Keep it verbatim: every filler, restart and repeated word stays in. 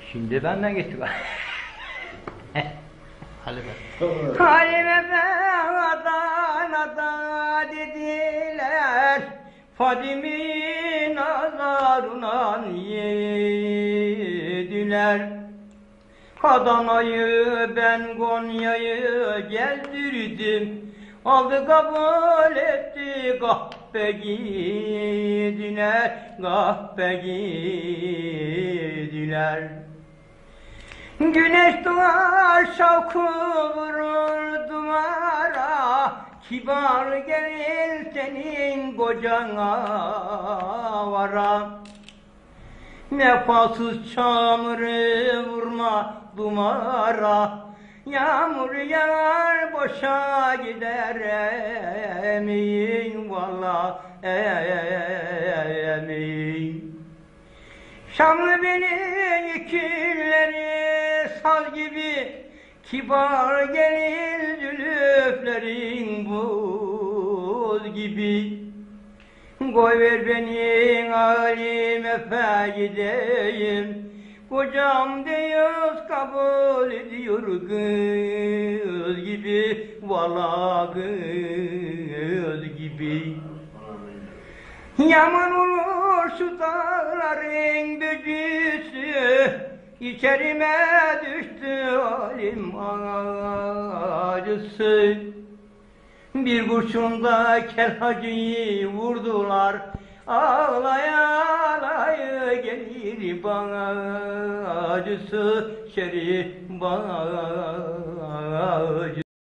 Şimdi benden gitti. Halime. Halime ben Adana'da dediler, Fadim'i nazarına yediler. Adana'yı ben Konya'yı gezdirdim, aldı kabul etti, kahpe giydiler, kahpe giydiler. Güneş doğar şavku vurur dumara, kibar gelir senin kocana vara. Vefasız çamurı vurma dumara, yağmur yağar boşa gider emin, valla emin. Şamlı benim ikilleri saz gibi, kibar gelir zülüflerin buz gibi. Koy ver beni alim efe gideyim, kocam diyor kabul ediyor kız gibi, valla kız gibi. Yaman olur şu dağların bücüsü, İçerime düştü halim acısı. Bir kurşunda kel hacıyı vurdular, ağlaya ağlaya gelir bana acısı, şerif bana acısı.